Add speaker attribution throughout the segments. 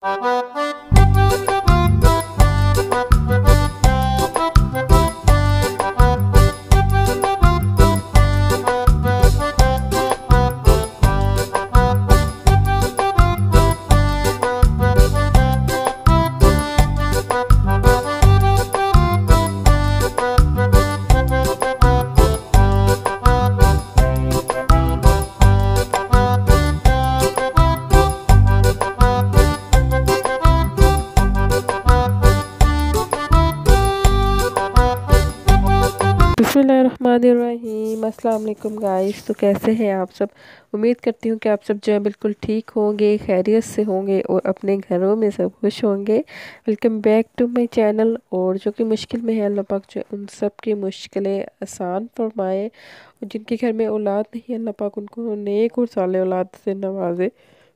Speaker 1: बिस्मिल्लाहिर्रहमानिर्रहीम। अस्सलाम वालेकुम गाइस। तो कैसे हैं आप सब? उम्मीद करती हूँ कि आप सब जो है बिल्कुल ठीक होंगे, खैरियत से होंगे और अपने घरों में सब खुश होंगे। Welcome back to my channel. और जो कि मुश्किल में है, अल्लाह पाक जो उन सब की मुश्किलें आसान फरमाए, और जिनके घर में औलाद नहीं, अल्लाह पाक उनको नेक और साले औलाद से नवाजे,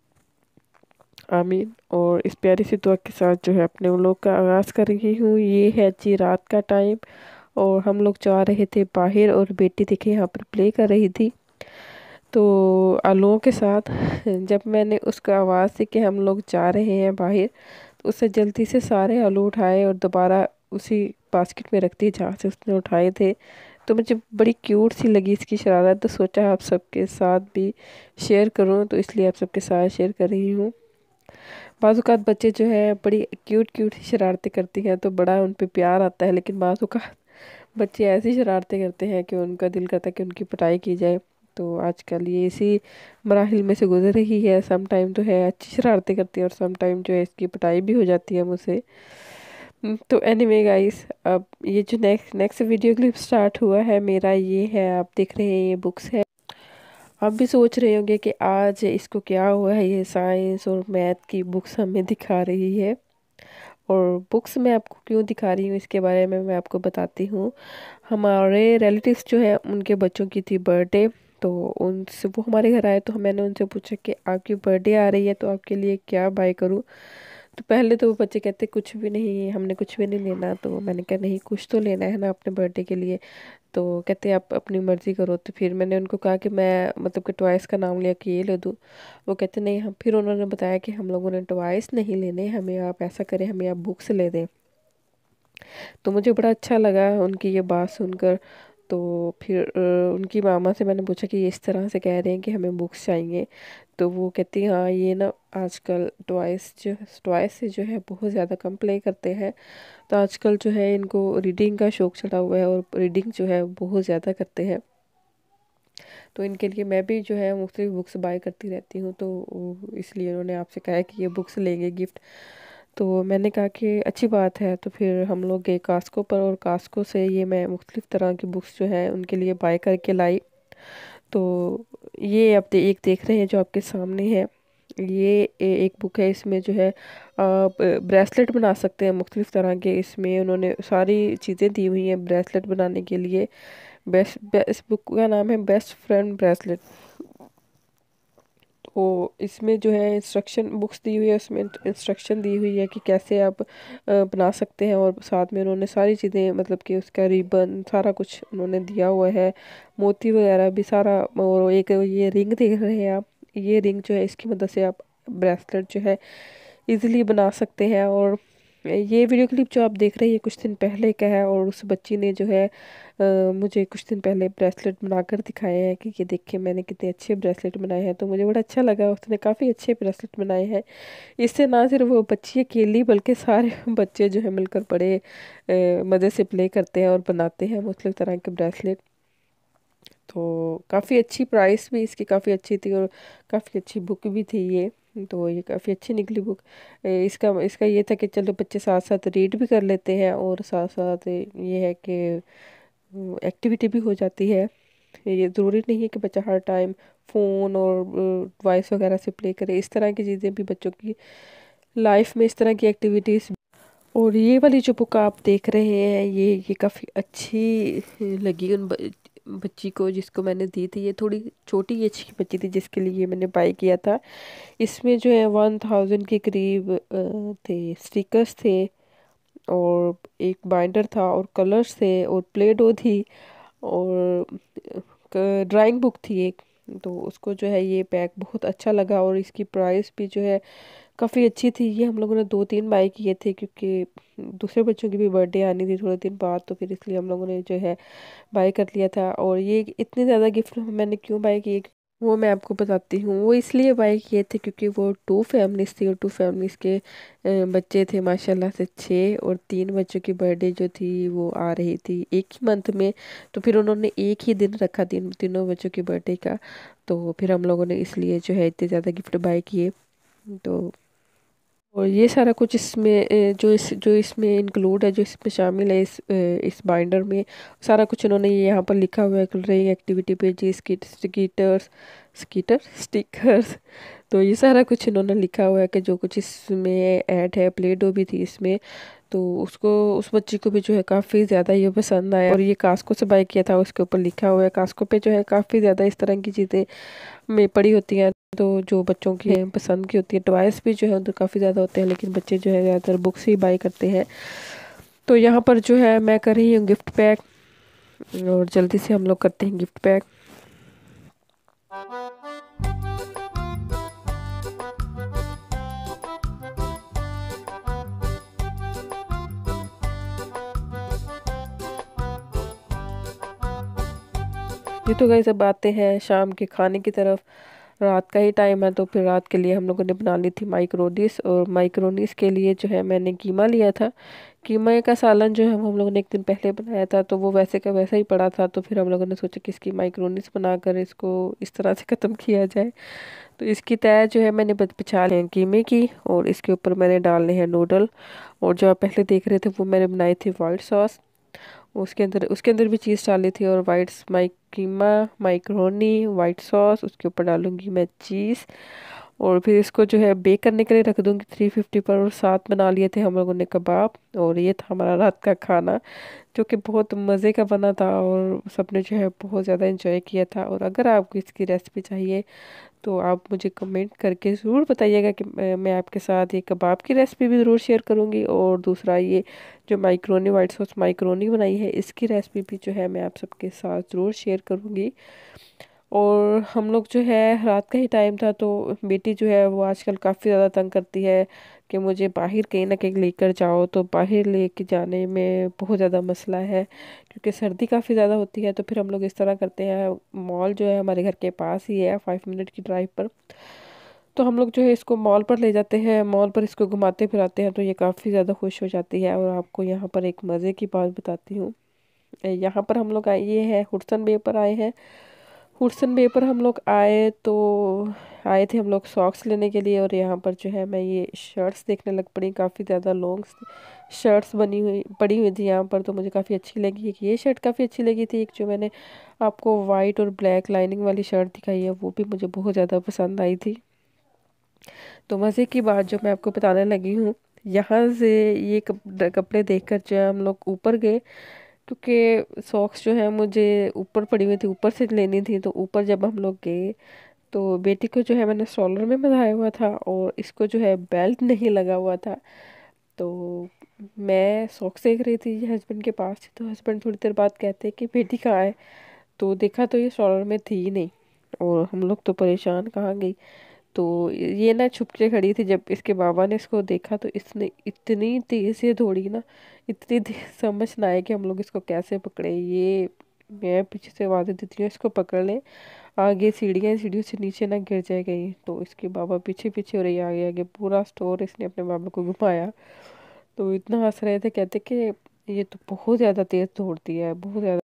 Speaker 1: आमीन। और इस प्यारी सी दुआ के साथ जो है अपने व्लॉग का आगाज़ कर रही हूँ। ये है जी रात का टाइम, और हम लोग जा रहे थे बाहर, और बेटी देखिए यहाँ पर प्ले कर रही थी तो आलूओं के साथ। जब मैंने उसका आवाज़ दी कि हम लोग जा रहे हैं बाहर, तो उससे जल्दी से सारे आलू उठाए और दोबारा उसी बास्केट में रख दिए जहाँ से उसने उठाए थे। तो मुझे बड़ी क्यूट सी लगी इसकी शरारत, तो सोचा आप सबके साथ भी शेयर करूँ, तो इसलिए आप सबके साथ शेयर कर रही हूँ। बाज़ औक़ात बच्चे जो है बड़ी क्यूट क्यूट सी शरारतें करती हैं तो बड़ा उन पे प्यार आता है, लेकिन बाज़ औक़ात बच्चे ऐसी शरारतें करते हैं कि उनका दिल करता है कि उनकी पिटाई की जाए। तो आजकल ये इसी मराहिल में से गुजर रही है। सम टाइम तो है अच्छी शरारतें करती है, और सम टाइम जो है इसकी पिटाई भी हो जाती है मुझसे। तो एनीवे गाइस, अब ये जो नेक्स्ट वीडियो क्लिप स्टार्ट हुआ है मेरा, ये है आप देख रहे हैं, ये बुक्स है। आप भी सोच रहे होंगे कि आज इसको क्या हुआ है, ये साइंस और मैथ की बुक्स हमें दिखा रही है। और बुक्स मैं आपको क्यों दिखा रही हूँ इसके बारे में मैं आपको बताती हूँ। हमारे रिलेटिव्स जो है उनके बच्चों की थी बर्थडे, तो उनसे वो हमारे घर आए, तो मैंने उनसे पूछा कि आपकी बर्थडे आ रही है तो आपके लिए क्या बाय करूँ। तो पहले तो वो बच्चे कहते कुछ भी नहीं, हमने कुछ भी नहीं लेना। तो मैंने कहा नहीं, कुछ तो लेना है ना अपने बर्थडे के लिए। तो कहते आप अपनी मर्ज़ी करो। तो फिर मैंने उनको कहा कि मैं मतलब कि टॉयस का नाम लिया कि ये ले दूँ। वो कहते नहीं, हम फिर उन्होंने बताया कि हम लोगों ने टॉयस नहीं लेने, हमें आप ऐसा करें, हमें आप बुक्स ले दें। तो मुझे बड़ा अच्छा लगा उनकी ये बात सुनकर। तो फिर उनकी मामा से मैंने पूछा कि ये इस तरह से कह रहे हैं कि हमें बुक्स चाहिए। तो वो कहती हाँ, ये ना आजकल टॉयस से जो है बहुत ज़्यादा कम प्ले करते हैं। तो आजकल जो है इनको रीडिंग का शौक़ चढ़ा हुआ है, और रीडिंग जो है बहुत ज़्यादा करते हैं। तो इनके लिए मैं भी जो है मुख्तलिफ बुक्स बाय करती रहती हूँ, तो इसलिए उन्होंने आपसे कहा है कि ये बुक्स लेंगे गिफ्ट। तो मैंने कहा कि अच्छी बात है। तो फिर हम लोग गए कास्को पर, और कास्को से ये मैं मुख्तलिफ तरह की बुक्स जो है उनके लिए बाय करके लाई। तो ये आप एक देख रहे हैं जो आपके सामने है, ये एक बुक है। इसमें जो है आप ब्रेसलेट बना सकते हैं मुख्तलिफ तरह के। इसमें उन्होंने सारी चीज़ें दी हुई हैं ब्रेसलेट बनाने के लिए। इस बुक का नाम है बेस्ट फ्रेंड ब्रेसलेट। तो इसमें जो है इंस्ट्रक्शन बुक्स दी हुई है, उसमें इंस्ट्रक्शन दी हुई है कि कैसे आप बना सकते हैं। और साथ में उन्होंने सारी चीज़ें मतलब कि उसका रिबन सारा कुछ उन्होंने दिया हुआ है, मोती वगैरह भी सारा। और एक ये रिंग देख रहे हैं आप, ये रिंग जो है इसकी मदद से आप ब्रेसलेट जो है इजीली बना सकते हैं। और ये वीडियो क्लिप जो आप देख रहे हैं कुछ दिन पहले का है, और उस बच्ची ने जो है मुझे कुछ दिन पहले ब्रेसलेट बनाकर दिखाए हैं कि ये देखिए मैंने कितने अच्छे ब्रेसलेट बनाए हैं। तो मुझे बड़ा अच्छा लगा, उसने काफ़ी अच्छे ब्रेसलेट बनाए हैं। इससे ना सिर्फ वो बच्ची अकेली बल्कि सारे बच्चे जो है मिलकर बड़े मज़े से प्ले करते हैं और बनाते हैं मुख्तलिफ तरह के ब्रेसलेट। तो काफ़ी अच्छी प्राइस भी इसकी काफ़ी अच्छी थी, और काफ़ी अच्छी बुक भी थी ये। तो ये काफ़ी अच्छी निकली बुक। इसका इसका ये था कि चलो बच्चे साथ साथ रीड भी कर लेते हैं, और साथ साथ ये है कि एक्टिविटी भी हो जाती है। ये ज़रूरी नहीं है कि बच्चा हर टाइम फ़ोन और वॉइस वगैरह से प्ले करे। इस तरह की चीज़ें भी बच्चों की लाइफ में, इस तरह की एक्टिविटीज़। और ये वाली जो बुक आप देख रहे हैं, ये काफ़ी अच्छी लगी उन बच्ची को जिसको मैंने दी थी। ये थोड़ी छोटी एज की बच्ची थी जिसके लिए मैंने बाय किया था। इसमें जो है 1000 के करीब थे स्टिकर्स थे, और एक बाइंडर था, और कलर्स थे, और प्ले डो थी, और ड्राइंग बुक थी एक। तो उसको जो है ये पैक बहुत अच्छा लगा, और इसकी प्राइस भी जो है काफ़ी अच्छी थी ये। हम लोगों ने 2-3 बाय किए थे क्योंकि दूसरे बच्चों की भी बर्थडे आनी थी थोड़े दिन बाद, तो फिर इसलिए हम लोगों ने जो है बाय कर लिया था। और ये इतने ज़्यादा गिफ्ट मैंने क्यों बाय किए वो मैं आपको बताती हूँ। वो इसलिए बाय किए थे क्योंकि वो 2 फैमिलीज़ थी और 2 फैमिलीज़ के बच्चे थे माशाल्लाह से 6, और 3 बच्चों की बर्थडे जो थी वो आ रही थी एक ही मंथ में। तो फिर उन्होंने एक ही दिन रखा तीनों बच्चों की बर्थडे का। तो फिर हम लोगों ने इसलिए जो है इतने ज़्यादा गिफ्ट बाय किए। तो और ये सारा कुछ इसमें जो इसमें इंक्लूड है, जो इसमें शामिल है इस बाइंडर में, सारा कुछ उन्होंने ये यहाँ पर लिखा हुआ है। Colouring activity pages, stickers. तो ये सारा कुछ इन्होंने लिखा हुआ है कि जो कुछ इसमें ऐड है। प्ले डो भी थी इसमें, तो उसको उस बच्ची को भी जो है काफ़ी ज़्यादा ये पसंद आया। और ये कास्को से बाय किया था, उसके ऊपर लिखा हुआ है। कास्को पे जो है काफ़ी ज़्यादा इस तरह की चीज़ें में पड़ी होती हैं, तो जो बच्चों की पसंद की होती है। टॉयस भी जो है उधर काफ़ी ज़्यादा होते हैं, लेकिन बच्चे जो है ज़्यादातर बुक्स ही बाय करते हैं। तो यहाँ पर जो है मैं कर रही हूँ गिफ्ट पैक, और जल्दी से हम लोग करते हैं गिफ्ट पैक। ये तो गाइस अब आते हैं शाम के खाने की तरफ। रात का ही टाइम है, तो फिर रात के लिए हम लोगों ने बना ली थी माइक्रोनीस। और माइक्रोनीस के लिए जो है मैंने कीमा लिया था। कीमा का सालन जो है हम लोगों ने एक दिन पहले बनाया था, तो वो वैसे का वैसा ही पड़ा था। तो फिर हम लोगों ने सोचा कि इसकी माइक्रोनीस बनाकर इसको इस तरह से ख़त्म किया जाए। तो इसकी तय जो है मैंने बिछा ली है कीमे की, और इसके ऊपर मैंने डालने हैं नूडल। और जो आप पहले देख रहे थे वो मैंने बनाई थी वाइट सॉस। उसके अंदर भी चीज़ डाली थी, और कीमा, माइक्रोनी, वाइट सॉस, उसके ऊपर डालूंगी मैं चीज़। और फिर इसको जो है बेक करने के लिए रख दूंगी 350 पर। और साथ बना लिए थे हम लोगों ने कबाब। और ये था हमारा रात का खाना, जो कि बहुत मज़े का बना था, और सबने जो है बहुत ज़्यादा एंजॉय किया था। और अगर आपको इसकी रेसिपी चाहिए तो आप मुझे कमेंट करके ज़रूर बताइएगा कि मैं आपके साथ ये कबाब की रेसिपी भी ज़रूर शेयर करूँगी। और दूसरा ये जो माइक्रोनी वाइट सॉस माइक्रोनी बनाई है, इसकी रेसिपी भी जो है मैं आप सबके साथ ज़रूर शेयर करूँगी। और हम लोग जो है रात का ही टाइम था, तो बेटी जो है वो आजकल काफ़ी ज़्यादा तंग करती है कि मुझे बाहर कहीं ना कहीं लेकर जाओ। तो बाहर लेके जाने में बहुत ज़्यादा मसला है, क्योंकि सर्दी काफ़ी ज़्यादा होती है। तो फिर हम लोग इस तरह करते हैं, मॉल जो है हमारे घर के पास ही है 5 मिनट की ड्राइव पर। तो हम लोग जो है इसको मॉल पर ले जाते हैं, मॉल पर इसको घुमाते फिराते हैं, तो ये काफ़ी ज़्यादा खुश हो जाती है। और आपको यहाँ पर एक मज़े की बात बताती हूँ। यहाँ पर हम लोग आए, ये है हुडसन बे पर आए हैं। हुडसन बे पर हम लोग आए थे हम लोग सॉक्स लेने के लिए। और यहाँ पर जो है मैं ये शर्ट्स देखने लग पड़ी। काफ़ी ज़्यादा लॉन्ग शर्ट्स पड़ी हुई थी यहाँ पर, तो मुझे काफ़ी अच्छी लगी। एक ये शर्ट काफ़ी अच्छी लगी थी, एक जो मैंने आपको वाइट और ब्लैक लाइनिंग वाली शर्ट दिखाई है, वो भी मुझे बहुत ज़्यादा पसंद आई थी। तो मज़े की बात जो मैं आपको बताने लगी हूँ, यहाँ से ये कपड़े देखकर जो है हम लोग ऊपर गए, क्योंकि सॉक्स जो है मुझे ऊपर पड़ी हुई थी, ऊपर से लेनी थी। तो ऊपर जब हम लोग गए, तो बेटी को जो है मैंने स्ट्रोलर में बंधाया हुआ था, और इसको जो है बेल्ट नहीं लगा हुआ था। तो मैं सॉक्स देख रही थी हस्बैंड के पास थी, तो हस्बैंड थोड़ी देर बाद कहते कि बेटी कहाँ है। तो देखा तो ये स्ट्रोलर में थी ही नहीं, और हम लोग तो परेशान, कहाँ गई। तो ये ना छुप के खड़ी थी। जब इसके बाबा ने इसको देखा, तो इसने इतनी तेज से दौड़ी ना, इतनी तेज, समझ ना आए कि हम लोग इसको कैसे पकड़े। ये मैं पीछे से आवाज़ देती हूँ इसको पकड़ लें, आगे सीढ़ियों से नीचे ना गिर जाए कहीं। तो इसके बाबा पीछे पीछे हो रही, आगे आगे पूरा स्टोर इसने अपने बाबा को घुमाया। तो इतना हंस रहे थे, कहते कि ये तो बहुत ज़्यादा तेज़ दौड़ती है, बहुत ज़्यादा।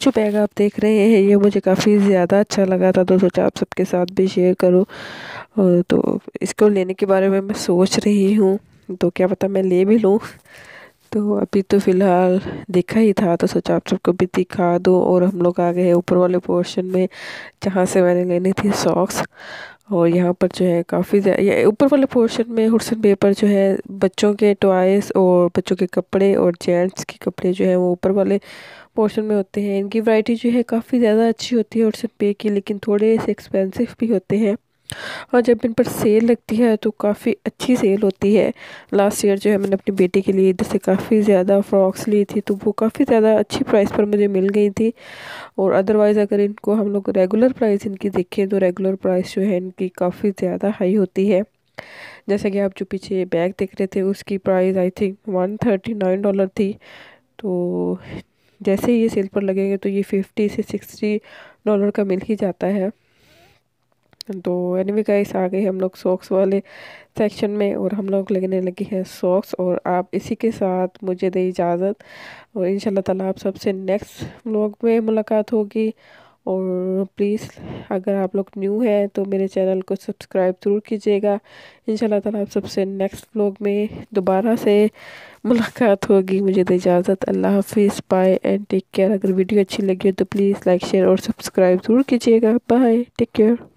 Speaker 1: जो बैग आप देख रहे हैं ये मुझे काफ़ी ज़्यादा अच्छा लगा था, तो सोचा आप सबके साथ भी शेयर करूँ। तो इसको लेने के बारे में मैं सोच रही हूँ, तो क्या पता मैं ले भी लूँ। तो अभी तो फ़िलहाल देखा ही था, तो सोचा आप सबको भी दिखा दूँ। और हम लोग आ गए हैं ऊपर वाले पोर्शन में, जहाँ से मैंने लेनी थी सॉक्स। और यहाँ पर जो है काफ़ी ये ऊपर वाले पोर्शन में हुडसन बे पर जो है बच्चों के टॉयज़ और बच्चों के कपड़े और जेंट्स के कपड़े जो है वो ऊपर वाले पोर्शन में होते हैं। इनकी वैरायटी जो है काफ़ी ज़्यादा अच्छी होती है हुडसन बे की, लेकिन थोड़े से एक्सपेंसिव भी होते हैं। और जब इन पर सेल लगती है तो काफ़ी अच्छी सेल होती है। लास्ट ईयर जो है मैंने अपनी बेटी के लिए इधर से काफ़ी ज़्यादा फ्रॉक्स ली थी, तो वो काफ़ी ज़्यादा अच्छी प्राइस पर मुझे मिल गई थी। और अदरवाइज़ अगर इनको हम लोग रेगुलर प्राइस इनकी देखें तो रेगुलर प्राइस जो है इनकी काफ़ी ज़्यादा हाई होती है। जैसे कि आप जो पीछे बैग देख रहे थे उसकी प्राइस आई थिंक $139 थी। तो जैसे ही ये सेल पर लगेंगे तो ये $50 से $60 का मिल ही जाता है। तो एनीवे गाइस आ गए हम लोग सॉक्स वाले सेक्शन में, और हम लोग लेने लगे हैं सॉक्स। और आप इसी के साथ मुझे दे इजाज़त, और इंशाल्लाह ताला आप सबसे नेक्स्ट व्लॉग में मुलाकात होगी। और प्लीज़ अगर आप लोग न्यू हैं तो मेरे चैनल को सब्सक्राइब ज़रूर कीजिएगा। इंशाल्लाह ताला आप सबसे नेक्स्ट व्लॉग में दोबारा से मुलाकात होगी। मुझे दे इजाज़त, अल्लाह हाफिज़, बाय एंड टेक केयर। अगर वीडियो अच्छी लगी हो तो प्लीज़ लाइक शेयर और सब्सक्राइब ज़रूर कीजिएगा। Bye, take care.